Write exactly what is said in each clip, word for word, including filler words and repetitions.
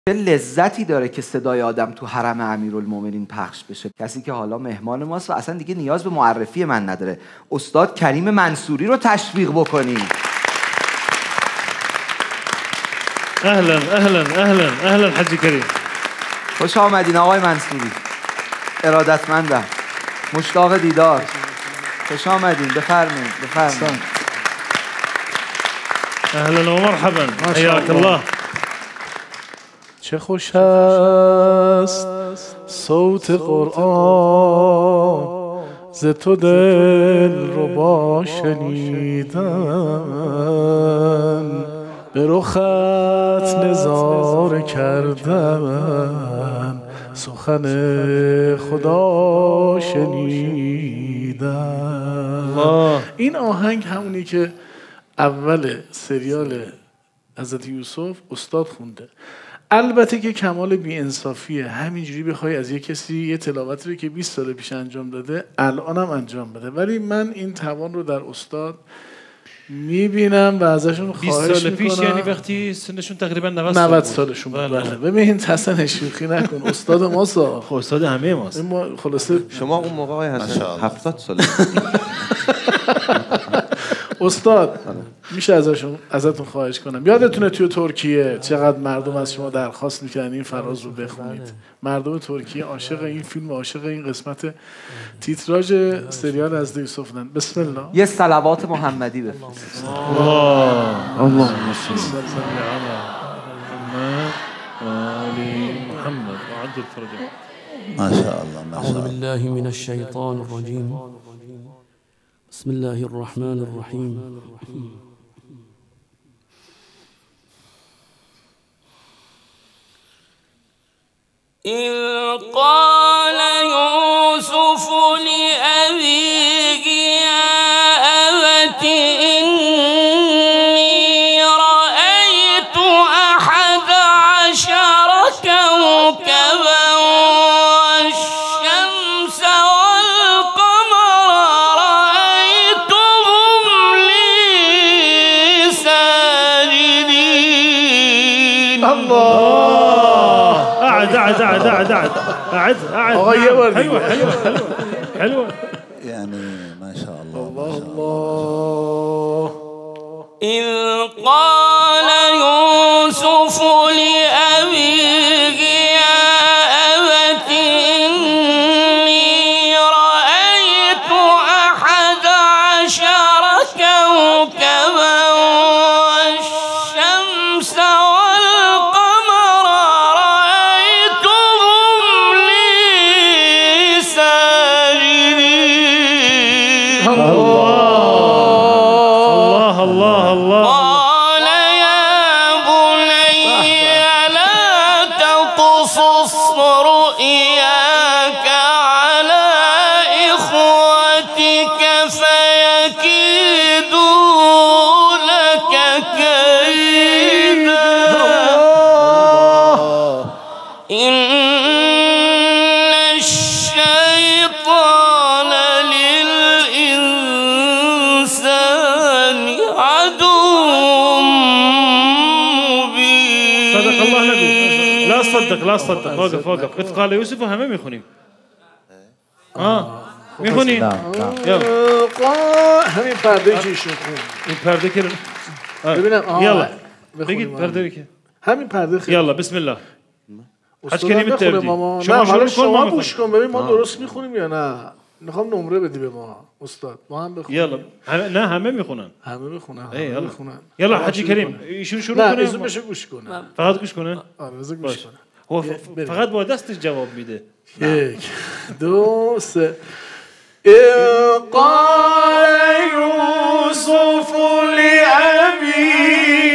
چه لذتی داره که صدای آدم تو حرم امیرالمومنین پخش بشه. کسی که حالا مهمان ماست و اصلا دیگه نیاز به معرفی من نداره. استاد کریم منصوری رو تشویق بکنیم. اهلا اهلا اهلا اهلا حجی کریم. خوش آمدین آقای منصوری. ارادتمندم. مشتاق دیدار. خوش آمدین. بفرمایید بفرمایید. اهلا و مرحبا. حیاک الله. چه خوش است صوت قرآن ز تو دل رو با شنیدن، به رخت نظاره کردن سخن خدا شنیدن. این آهنگ همونی که اول سریال حضرت یوسف استاد خونده. البته که کمال بی‌انصافیه همینجوری بخوای از یه کسی یه تلاوتی رو که بیست سال پیش انجام داده الانم انجام بده، ولی من این توان رو در استاد میبینم و ازشون خواهش میکنم. بیست سال پیش یعنی وقتی سنشون تقریبا نود سال نود سالشون بود. بله. ببین حسن شوخی نکن، استاد ماسا. خب استاد همه ماست. ما خلاصه شما اون موقع های حسن هفتاد ساله. استاد میشه ازشون ازتون خواهش کنم، یادتونه توی ترکیه چقدر مردم از شما درخواست میکنن این فراز رو بخونید؟ مردم ترکیه عاشق این فیلم و عاشق این قسمت تیتراژ سریال از یوسف بودن. بسم الله. یه صلوات محمدی بفرست. الله اللهم صل علی محمد وعجل فرجه. ما شاء الله ما شاء الله. اعوذ بالله من الشیطان الرجیم. بسم الله الرحمن الرحیم. إذ قال يوسف لأبيه يا أبت إني رأيت أحد عشر كوكبا والشمس والقمر رأيتهم لي ساجدين. الله. أعد أعد أعد أعد أعد أعد أعد. حلوة حلوة حلوة حلوة. يعني ما شاء الله الله الله. إذ قال يوسف لأبيه يا أبت إني رأيت أحد عشر كوكبا والشمس والقمر رأيتهم لي ساجدين. الله الله الله. قال يا بني لا تقصص رؤياك على إخوتك فيكيدوا لك كيدا إن الشيطان للإنسان عدو مبين. صدق الله نبي. لا تصدق لا تصدق. وقف وقف. إذ قال يوسف همه میخونیم. آه میخونیم. همین پرده که ایشون خون. این پرده که ببینم. یلا بگید پرده که همین پرده خیلی. یلا بسم الله. حج کریم تبدی. شما شروع کن ما گوش کن ببین ما درست میخونیم یا نه. میخوام نمره بدی به ما استاد. ما هم بخونیم. یلا نه همه میخونن. همه میخونن. یلا میخونن. یلا حج کریم ایشون شروع کنه. نه ایشون بشه گوش کنه. فقط گوش کنه. آره بذار گوش کنه. هو فقط با دستش جواب میده. یک دو سه. قال يوسف لأبيه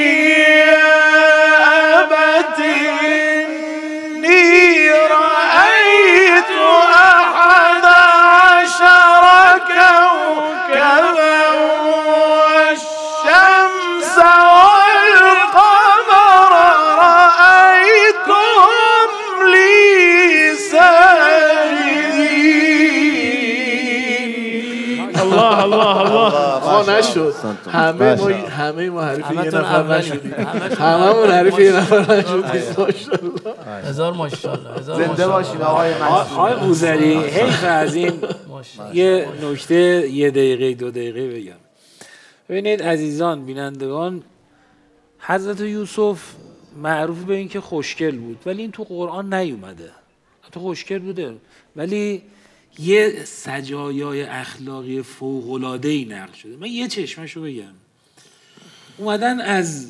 آقا نشد. همه ما همه ما حریف یه نفر نشدیم. هممون حریف یه نفر نشدیم. ماشاءالله. هزار ماشاءالله. زنده باشین آقای منصوری. آقای بوذری حیف از این یه نکته یه دقیقه دو دقیقه بگم. ببینید عزیزان بینندگان، حضرت یوسف معروف به این که خوشگل بود ولی این تو قرآن نیومده. تو خوشگل بوده ولی یه سجایای اخلاقی فوق‌العاده‌ای نقل شده. من یه چشمشو بگم. اومدن از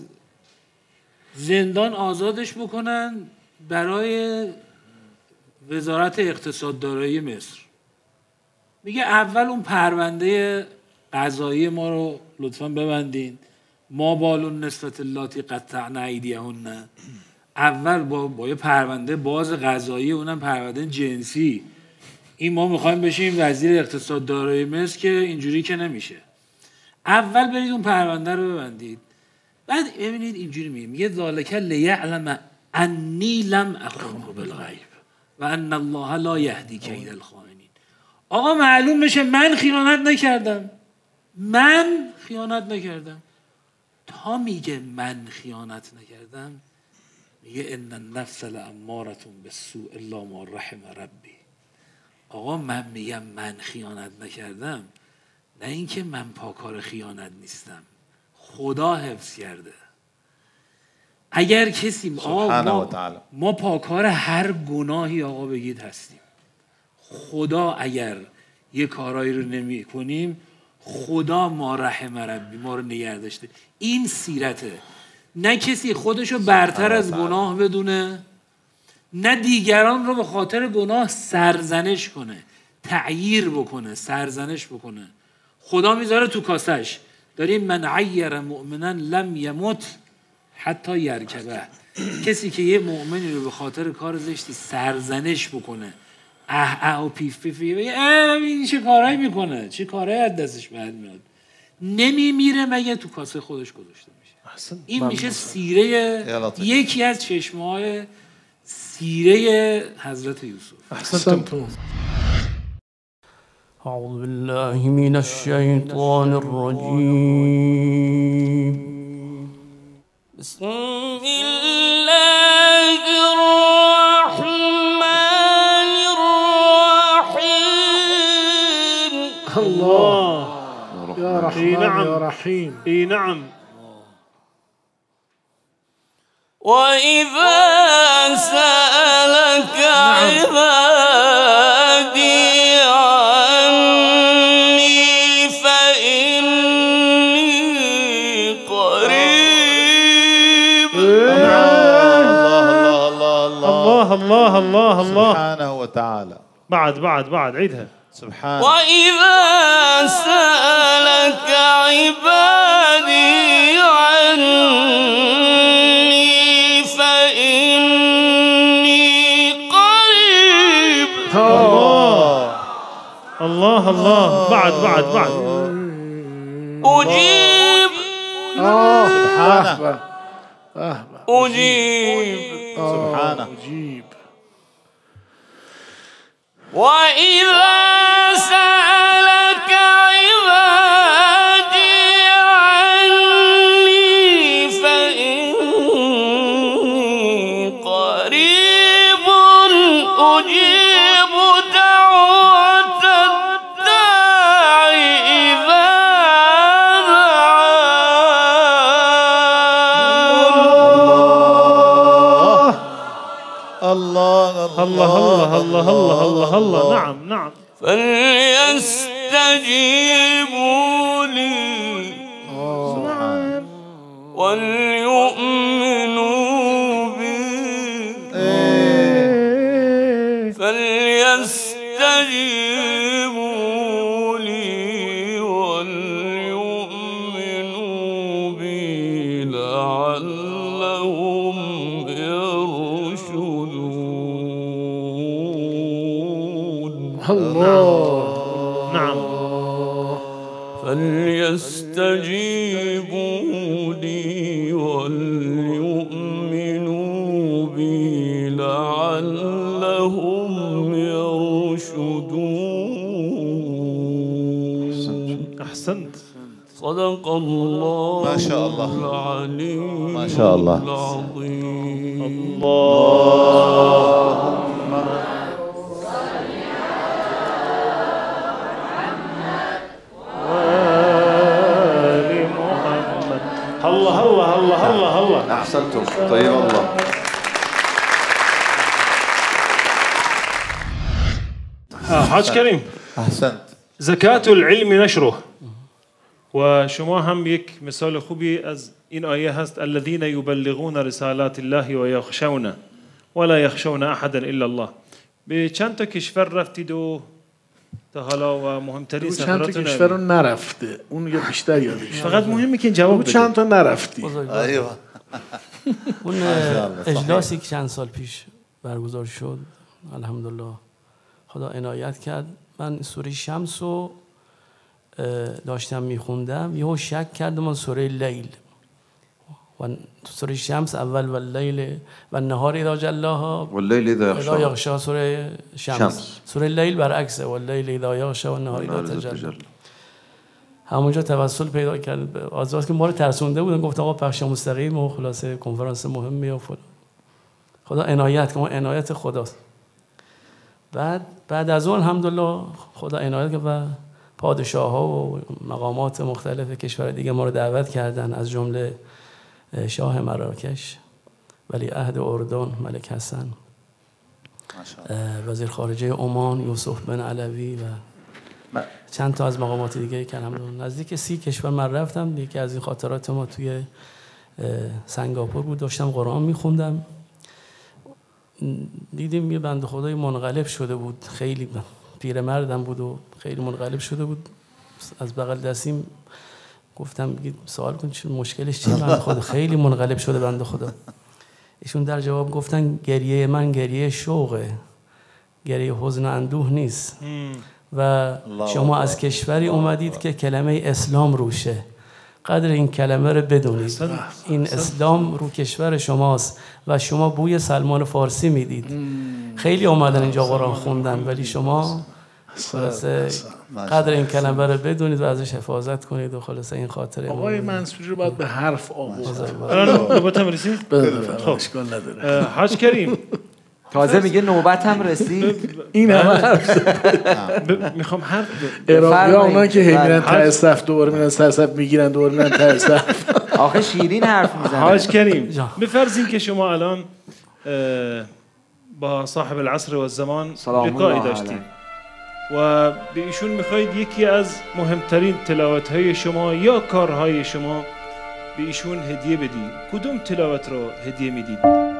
زندان آزادش بکنن برای وزارت اقتصاد دارایی مصر. میگه اول اون پرونده قضایی ما رو لطفاً ببندین. ما بالون نسبت اللاتی قطعن ایدیهن. اول با با یه پرونده باز قضایی، اونم پرونده جنسی، این ما میخوایم بشیم وزیر اقتصاد دارایی مصر که اینجوری که نمیشه. اول برید اون پرونده رو ببندید. بعد ببینید اینجوری میگه میگه ذالک لیعلم انی لم اخنه بالغیب و ان الله لا یهدی کید الخائنین. آقا معلوم بشه من خیانت نکردم. من خیانت نکردم. تا میگه من خیانت نکردم میگه ان النفس لاماره بالسوء الا ما رحم ربی. آقا من میگم من خیانت نکردم، نه اینکه من پاکار خیانت نیستم، خدا حفظ کرده. اگر کسی آقا ما, ما پاکار هر گناهی آقا بگید هستیم. خدا اگر یه کارایی رو نمی کنیم خدا ما رحم ربی ما رو نگه داشته. این سیرته. نه کسی خودشو برتر از گناه بدونه، نه دیگران رو به خاطر گناه سرزنش کنه، تعییر بکنه، سرزنش بکنه. خدا میذاره تو کاسش داریم من عیر مؤمنا لم یمت حتی یرکبه. کسی که یه مؤمنی رو به خاطر کار زشتی سرزنش بکنه، اه اه و پیف پیفی این چه کارهایی میکنه، چه کارهایی از دستش برمیاد، نمیمیره مگه تو کاسه خودش گذاشته میشه. این میشه سیره، یکی از چشمه‌های سیره حضرت یوسف. احسنتم. أعوذ بالله من الشيطان الرجيم. بسم الله الرحمن الرحيم. الله يا رحمن يا رحيم. اي نعم. وإذا سألك عبادي عني فإني قريب. الله الله الله الله سبحانه وتعالى. بعد بعد بعد عيدها. سبحان. وإذا سألك عبادي عني فإني قريب. الله الله الله بعد بعد بعد. أجيب. سبحانه. أجيب. سبحانه. أجيب. وإذا سألك عبادي عني فإني قريب أجيب دعوة الداع إذا الله الله الله الله الله الله الله. نعم نعم. فليستجيبوا لي وليؤمنوا بي. فليستجيبوا لي وليؤمنوا بي لعلهم يرشدون. الله. نعم. فليستجيبوا لي وليؤمنوا بي لعلهم يرشدون. أحسنت. صدق الله ما شاء الله. العلي ما شاء الله. العظيم. اللهم وآل محمد. الله الله الله الله الله. احسنتم. طيب الله. حاج کریم، احسنت. زکات العلم نشره. و شما هم یک مثال خوبی از این آیه هست الذين يبلغون رسالات الله و یخشون ولا یخشون احدا الا الله. به چند تا کشور رفتید و تا حالا و مهمترین چند تا سفراتون؟ کشور رو نرفته، اون یه بیشتر یادش. فقط مهمه که این جواب بده. چند تا نرفتی؟ ایوه. اون اجلاسی که چند سال پیش برگزار شد الحمدلله خدا عنایت کرد، من سوره شمس رو داشتم میخوندم یهو شک کردم سوره لیل و سوره شمس اول و لیل و نهار اذا جلاها و لیل اذا یغشا سوره شمس. شمس سوره لیل برعکسه و لیل اذا یغشا و نهار اذا تجلا. همونجا توسل پیدا کرد به آزاد که ما رو ترسونده بودن، گفت آقا پخش مستقیم و خلاصه کنفرانس مهمی و فلان. خدا عنایت که ما عنایت خداست. بعد بعد از اون الحمدلله خدا عنایت کرد و پادشاه ها و مقامات مختلف کشور دیگه ما رو دعوت کردن، از جمله شاه مراکش، ولی عهد اردن ملک حسن، وزیر خارجه عمان یوسف بن علوی و چند تا از مقامات دیگه که الحمدلله نزدیک سی کشور من رفتم. یکی از این خاطرات ما توی سنگاپور بود، داشتم قرآن میخوندم، دیدیم یه بنده خدای منقلب شده بود، خیلی پیرمردم بود و خیلی منقلب شده بود. از بغل دستیم گفتم سوال کن چه مشکلش چیه بنده خدا، خیلی منقلب شده بنده خدا. ایشون در جواب گفتن گریه من گریه شوقه، گریه حزن و اندوه نیست و شما از کشوری اومدید که کلمه اسلام روشه، قدر این کلمه رو بدونید. این اسلام رو کشور شماست و شما بوی سلمان فارسی میدید. خیلی اومدن اینجا قرآن خوندن ولی شما خلاصه قدر این کلمه رو بدونید و ازش حفاظت کنید و خلاصه این خاطره آقای منصوری رو باید به حرف آورد. الان نوبتم رسید؟ خب اشکال نداره. حاج کریم تازه میگه نوبت هم رسید. این هم حرف میخوام حرف عراقی ها اونا که هی میرن ته صف دوباره میرن سر صف میگیرن دوباره میرن ته صف. آخه شیرین حرف میزنه. حاج کریم بفرضین که شما الان با صاحب العصر و الزمان لقایی داشتید و به ایشون میخواید یکی از مهمترین تلاوت های شما یا کارهای شما به ایشون هدیه بدید، کدوم تلاوت رو هدیه میدید؟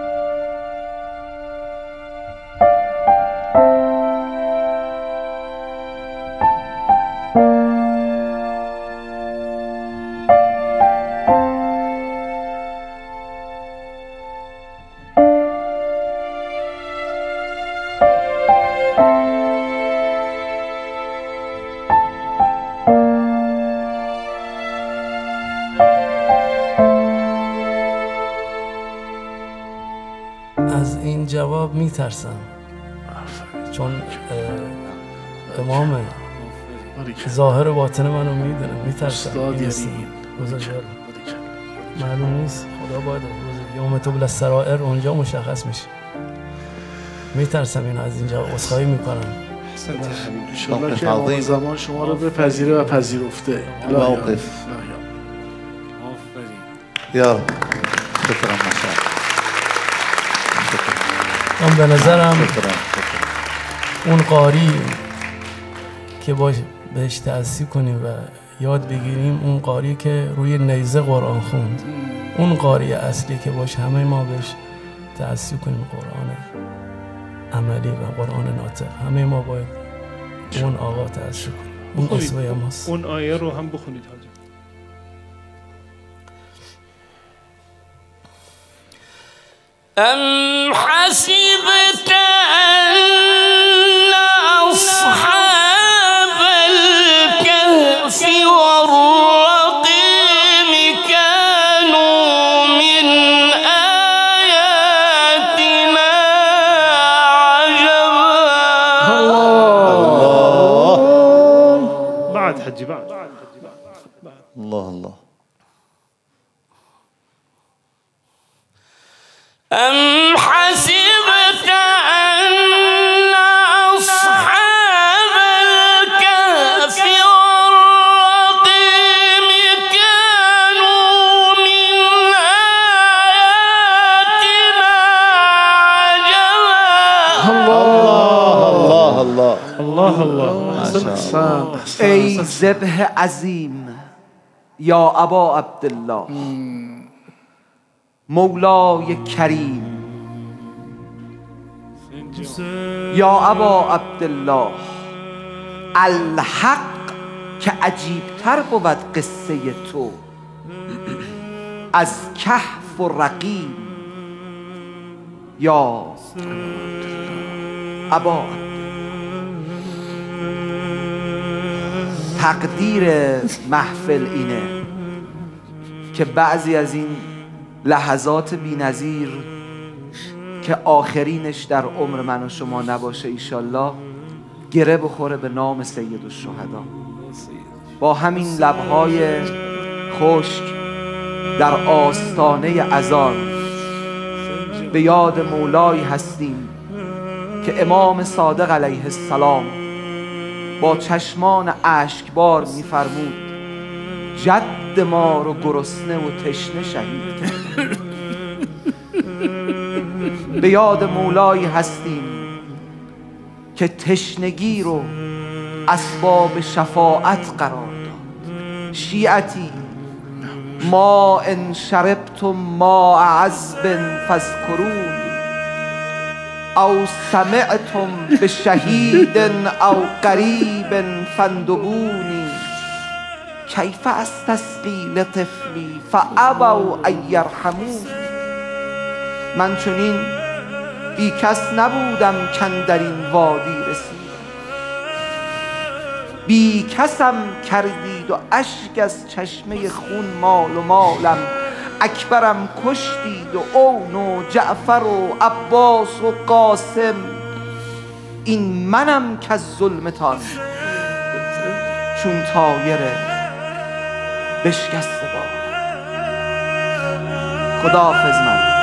جواب میترسم چون امام ظاهر و باطن منو میدونه، میترسم معلوم نیست، خدا باید یوم تبلی السرائر اونجا مشخص میشه. میترسم اینو از اینجا عذرخواهی میکنم. انشاءالله که امام زمان شما رو بپذیره و پذیرفته. موقف یا رب. شکرا مشاهد. من به نظرم اون قاری که باش بهش تأسیب کنیم و یاد بگیریم، اون قاری که روی نیزه قرآن خوند، اون قاری اصلی که باش همه ما بهش تأسیب کنیم، قرآن عملی و قرآن ناطق، همه ما باید اون آقا تأسیب کنیم. اون اسوه ماست. اون آیه رو هم بخونید حاجی. أم حسبت أن أصحاب الكهف والرقيم كانوا من آياتنا عجبا. بعد حجي بعد الله الله. أم حسبت أن أصحاب الكهف والرقيم كانوا من آياتنا عجبا. الله الله الله الله. احسنت. ای ذبح عظیم یا ابا عبدالله، مولای کریم یا ابا عبدالله، الحق که عجیبتر بود قصه تو از کهف و رقیم یا ابا عبدالله. تقدیر محفل اینه که بعضی از این لحظات بی‌نظیر که آخرینش در عمر من و شما نباشه ایشالله، گره بخوره به نام سید الشهدا. با همین لبهای خشک در آستانه اذان به یاد مولایی هستیم که امام صادق علیه السلام با چشمان اشکبار می‌فرمود جد ما رو گرسنه و تشنه شهید کرد. به یاد مولایی هستیم که تشنگی رو اسباب شفاعت قرار داد. شیعتی ما ان شربتم ما عذب فاذکرونی او سمعتم بشهید او قریب فاندبونی کیف استسقی لطفلی فابوا ان یرحمونی. من چنین بی کس نبودم کاندر این وادی رسیدم، بی کسم کردید و اشک از چشمه خون مال و مالم. اکبرم کشتید و اون و جعفر و عباس و قاسم، این منم که از ظلمتان چون طایره بشکسته باد. خداحافظ من.